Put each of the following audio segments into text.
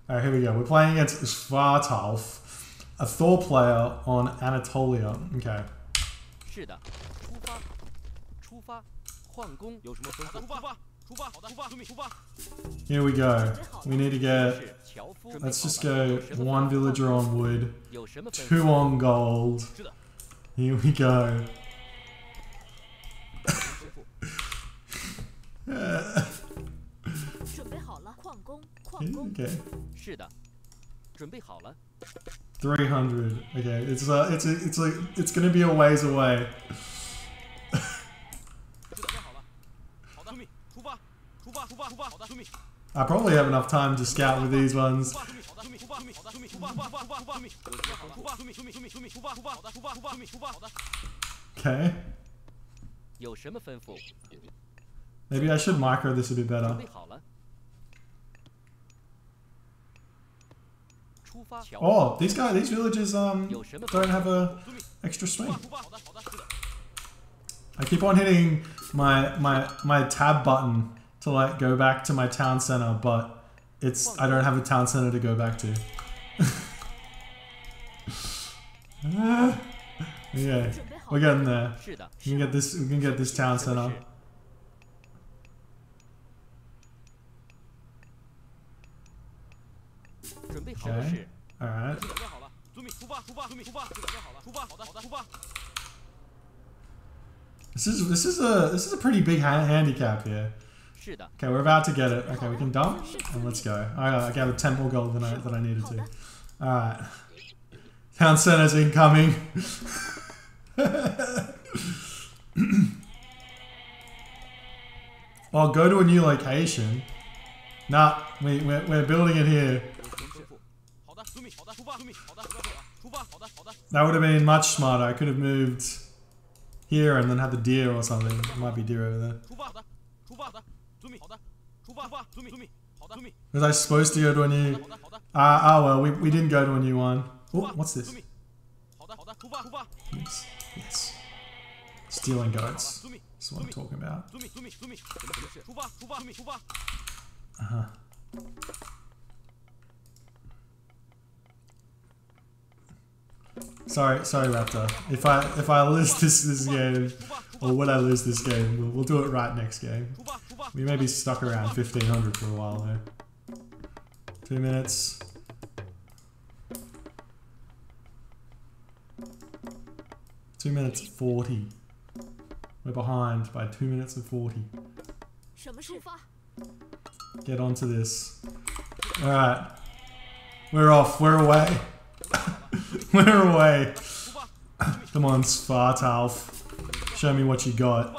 Alright, here we go. We're playing against Svartalf, a Thor player on Anatolia. Okay. 是的，出发，出发，换工有什么吩咐？出发，出发，好的，出发，出发。 Here we go. We need to get. Let's just go 1 villager on wood, 2 on gold. Here we go. Okay. 是的，准备好了。 300. Okay, it's gonna be a ways away. I probably have enough time to scout with these ones. Okay. Maybe I should micro this a bit better. Oh, these villagers don't have a extra swing. I keep on hitting my tab button to like go back to my town center, but I don't have a town center to go back to. Yeah, we're getting there. We can get this town center. Okay. Alright. This is a pretty big handicap here. Okay, we're about to get it. Okay, we can dump and let's go. I got a 10 more gold than I needed to. Alright. Town center's incoming. Well, go to a new location. Nah, we're building it here. That would have been much smarter. I could have moved here and then had the deer or something. There might be deer over there. Was I supposed to go to a new... well, we didn't go to a new one. Oh, what's this? Oops. Yes. Stealing goats. That's what I'm talking about. Uh-huh. Sorry, Raptor. If I lose this game, or when I lose this game, we'll do it right next game. We may be stuck around 1500 for a while though. 2 minutes. 2 minutes 40. We're behind by 2 minutes and 40. Get onto this. Alright. We're off. We're away. We're away. Come on, Svartalf. Show me what you got.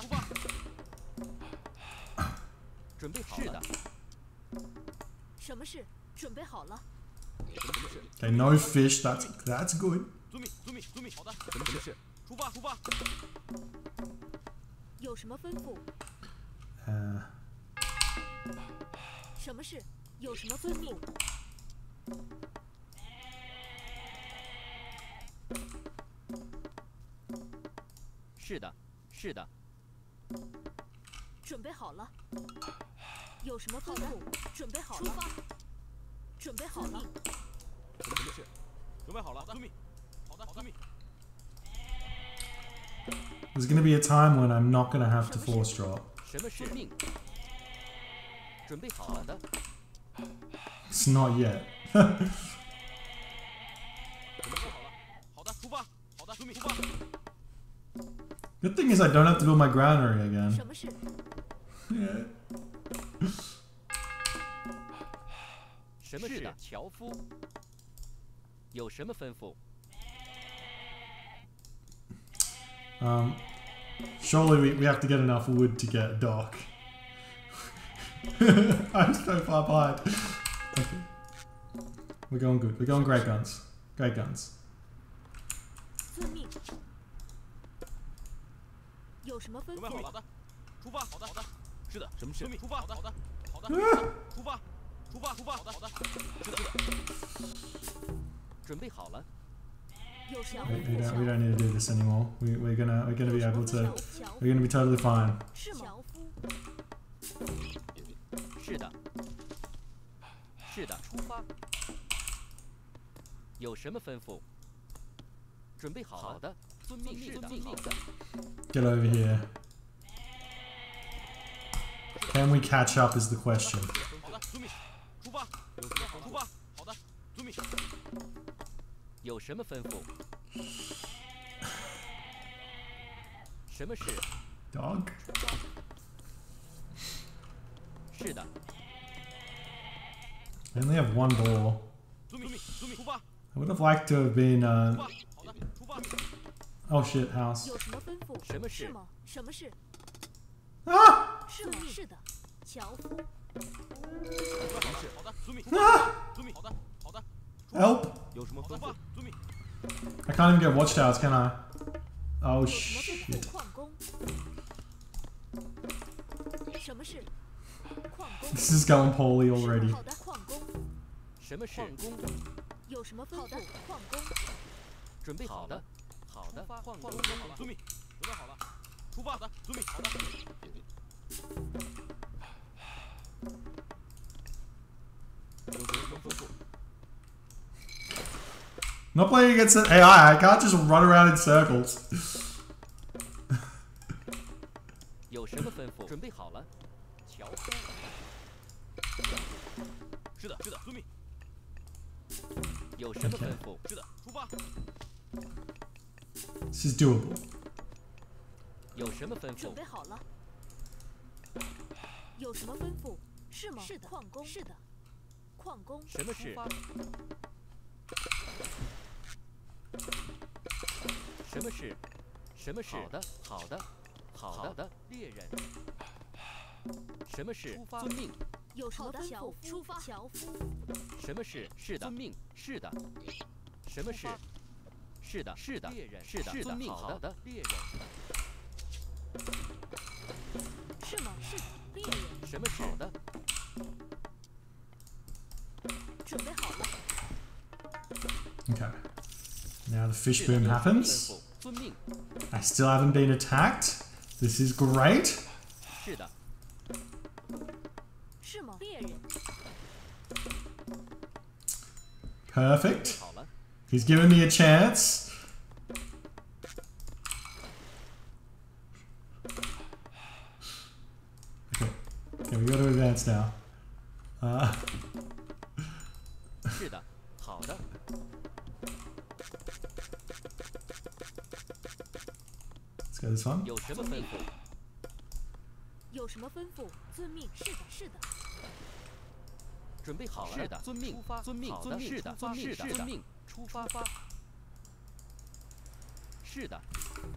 Okay, no fish. That's good. There's gonna be a time when I'm not gonna have to force drop. It's not yet. Good thing is I don't have to build my granary again. Yeah. Surely we have to get enough wood to get a dock. I'm so far behind. Okay. We're going good. We're going great guns. Great guns. We don't need to do this anymore. We're gonna be able to. We're gonna be totally fine. 是的，出发。有什么吩咐？准备好了。好的，遵命。是的，好的。 Get over here. Can we catch up is the question. 好的，遵命。出发。有什么好？出发。好的，遵命。有什么吩咐？什么事 ？Dog. 是的。 I only have one door. 遵命，遵命，出发。 I would have liked to have been. 好的，出发。 Oh shit, house. 有什么吩咐？ 什么事？ 是吗？什么事？ Ah! 是吗？是的，樵夫。 好的，遵命。遵命，好的，好的。 Help! 有什么吩咐？遵命。 I can't even get watchtowers, can I? Oh shit. 矿工。什么事？矿工。 This is going poorly already. 好的，矿工。 什么事？矿工。 有什么吩咐？矿工。 准备好的。好的，矿工。好了，遵命。准备好了。出发。好的，遵命。好的。有什么吩咐？ Not playing against an AI, I can't just run around in circles. 有什么吩咐？准备好了。樵夫。是的，是的，遵命。有什么吩咐？是的，出发。 This is doable. 有什么吩咐？ 准备好了。有什么吩咐？是吗？是的，矿工。是的，矿工。 什么事？什么事？什么事？好的，好的，好的，猎人。什么事？遵命。 有什么吩咐？出发。樵夫。 什么事？是的，遵命。是的。什么事？是的，是的，猎人。是的，遵命。好的，猎人。 是吗？是的，猎人。 什么事？好的。 准备好了。 Okay. Now the fish boom happens. 遵命。 I still haven't been attacked. This is great. 是的。 是吗？猎人。 Perfect. He's given me a chance. Okay. Okay, we got to advance now. 是的，好的。 Let's go this one. 有什么吩咐？ 有什么吩咐？遵命。是的，是的。 准备好了。是的，遵命。出发。遵命。遵命。是的，遵命。遵命。出发。是的。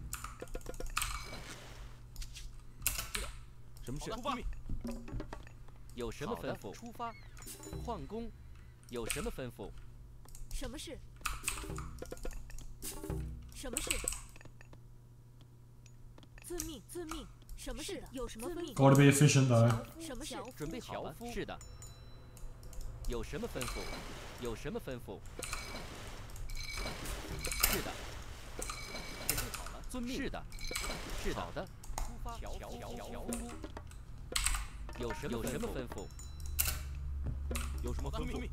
是的。什么事？出发。有什么吩咐？出发。矿工。有什么吩咐？ 什么事？什么事？ 遵命，遵命。什么事？有什么吩咐 Got to be efficient though. 什么事？ 准备好了。是的。有什么吩咐？有什么吩咐？是的。准备好了。遵命。是的。是的。好的。出发。樵夫。有什么吩咐？有什么吩咐？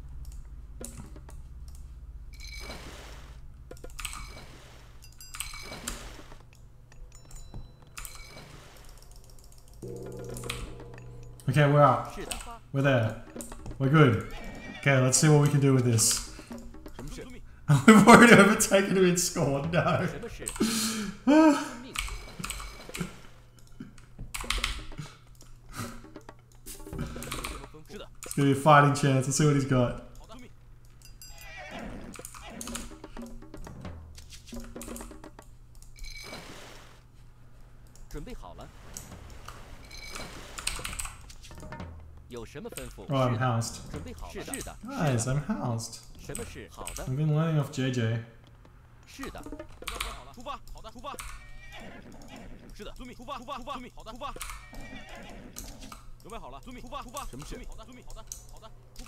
Okay, we're up. We're there. We're good. Okay, let's see what we can do with this. We've already overtaken him in score. No. It's gonna be a fighting chance. Let's see what he's got. Oh, I'm housed. Nice, I'm housed. I've been learning off JJ. 是的。出发，好的，出发。是的，遵命。出发，出发，出发。遵命，好的，出发。准备好了，遵命。出发，出发。什么事？好的，遵命。好的，好的，出发。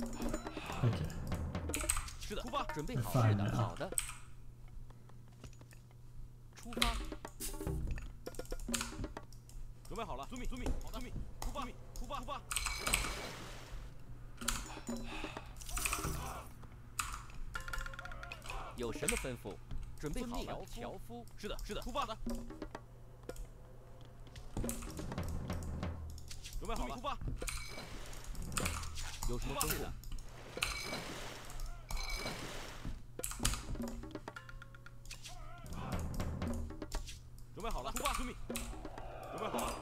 Okay. 是的，出发。准备好。是的，好的。出发。准备好了，遵命，遵命。好的，遵命。出发，出发，出发。 有什么吩咐？准备好了，樵夫。是的，是的，出发的。准备好了，出发。有什么吩咐？准备好了，出发，遵命。准备好了。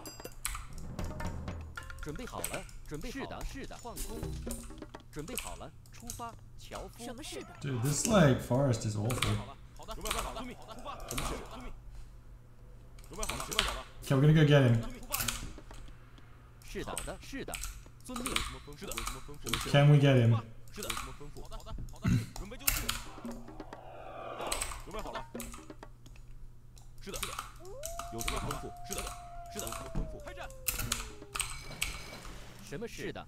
准备好了，准备好了。是的，矿工。准备好了，出发，樵夫。什么是的 Dude, this like forest is awful. 好的，准备好了，遵命。出发，什么事？遵命。准备好了，准备好了。 Okay, we're gonna go get him. 是的，好的，是的，遵命。是的，有什么吩咐？ Can we get him? 是的，有什么吩咐？好的，好的，好的，准备就绪。准备好了。是的，是的。有什么吩咐？是的，是的，有什么吩咐？开战。什么事？是的。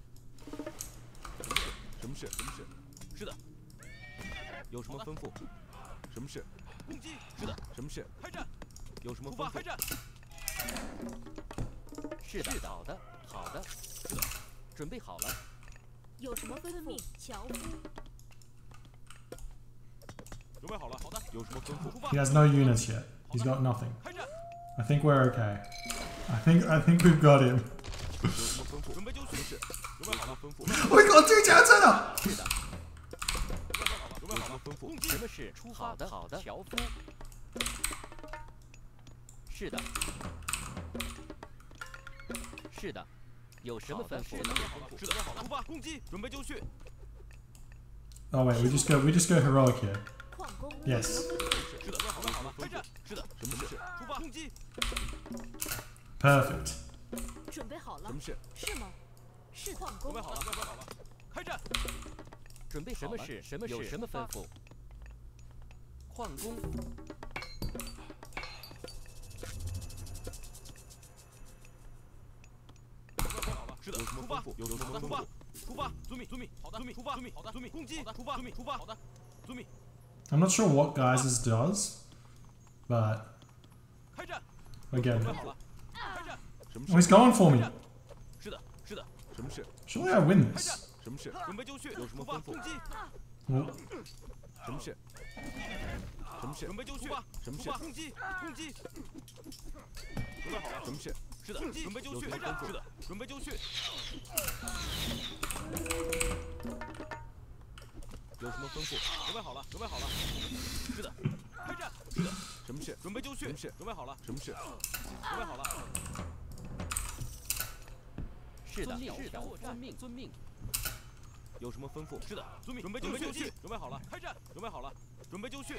什么事？什么事？是的。有什么吩咐？什么事？攻击。是的。什么事？开战。有什么吩咐？开战。是的，好的，好的。是的。准备好了。有什么吩咐？樵夫。准备好了，好的。有什么吩咐？ He has no units yet. He's got nothing. I think we're okay. I think we've got him. 有什么吩咐？准备就绪。准备好了，吩咐。 We got two jets in him. 是的。准备好了，吩咐。什么事？出发的，好的，樵夫。是的。是的。有什么吩咐？是的，好了，出发，攻击，准备就绪。 Oh wait, we just go heroic here. Yes. 是的，好了，好了，开战。是的，什么事？出发，攻击。 Perfect. 准备好了。 什么事？ 是吗？是矿工。 准备好了，准备好了，开战。准备什么事？什么事？有什么吩咐？矿工。是的，有什么吩咐？有什么吩咐？出发，遵命，遵命，好的，遵命，出发，遵命，好的，遵命，攻击，出发，遵命，出发，好的，遵命。 I'm not sure what guys this does, but 开战。 we're getting 准备 it. 好了，开战。什么 Oh, he's going for me. 是的，是的，什么事？ Surely I win 开战。 this. 什么事？准备就绪。有什么吩咐？攻击。 Well, 什么事？什么事？准备就绪。什么事？攻击，攻击。准备好了。什么事？是的，准备就绪。开战。是的，准备就绪。有什么吩咐？准备好了，准备好了。是的，开战。是的，什么事？准备就绪。什么事？准备好了。什么事？准备好了。是的，是的，遵命，遵命。有什么吩咐？是的，遵命。准备就绪。准备好了，开战。准备好了，准备就绪。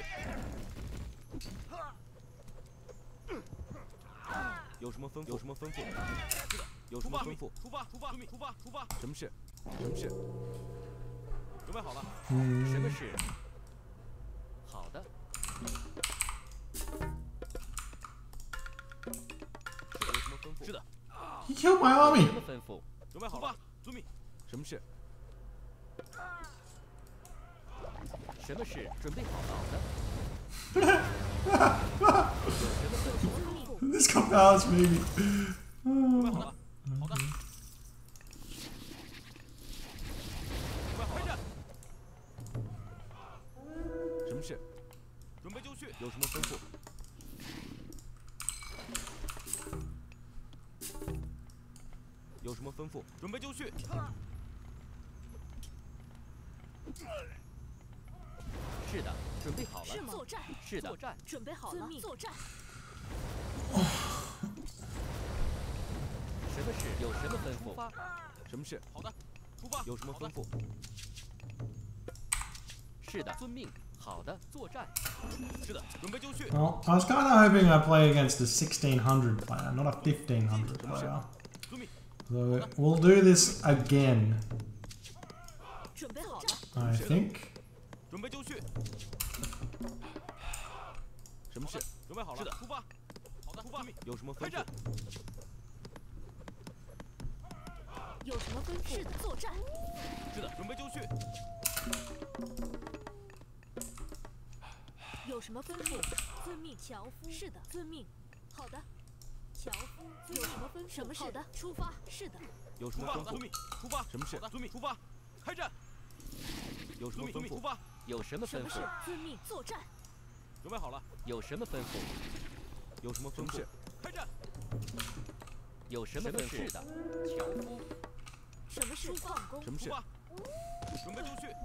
有什么吩咐？有什么吩咐？是的，有什么吩咐？出发，出发，遵命，出发，出发。什么事？什么事？准备好了。什么事？好的。是的，有什么吩咐？是的。 he killed my army. 什么吩咐？准备好了，遵命。什么事？什么事？准备好了。有什么吩咐？ This compounds me. 准备好了。好的。准备好，开战。什么事？准备就绪。有什么吩咐？ 有什么吩咐？准备就绪。是的，准备好了。 作战。 是的，作战。 准备好了。作战。 什么事？有什么吩咐？出发。什么事？好的，出发。有什么吩咐？是的，遵命。好的，作战。是的，准备就绪。 Well, I was kind of hoping I play against a 1600 player, not a 1500 player. So we'll do this again. 准备好了。 I think. 准备就绪。什么事？准备好了。是的，出发。好的，出发。有什么吩咐？ 有什么吩咐？是的，作战。 是的，准备就绪。 有什么吩咐？遵命，樵夫。是的，遵命。好的。 樵夫，有什么吩咐？什么事？好的，出发。是的。 有什么吩咐？遵命，出发。什么事？遵命，出发。开战。有什么吩咐？出发。 有什么吩咐？ 遵命作战。 准备好了。有什么吩咐？有什么吩咐？开战。有什么吩咐？是的，樵夫。 什么事？矿工。 什么事？准备就绪。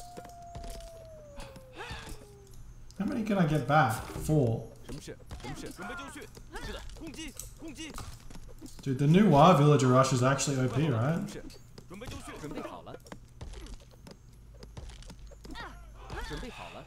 How many can I get back? 4. 什么事？什么事？准备就绪。是的，攻击，攻击。 Dude, the new WoW Villager Rush is actually OP, right? 准备就绪。准备好了。准备好了。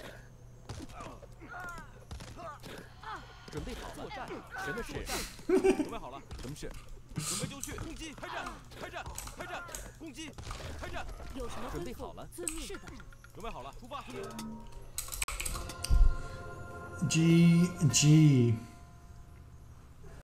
准备好了。作战。什么事？准备好了。什么事？准备就绪。攻击，开战，开战，开战，攻击，开战。 有什么吩咐？ 准备好了。 遵命。是的。 准备好了，出发。 GG.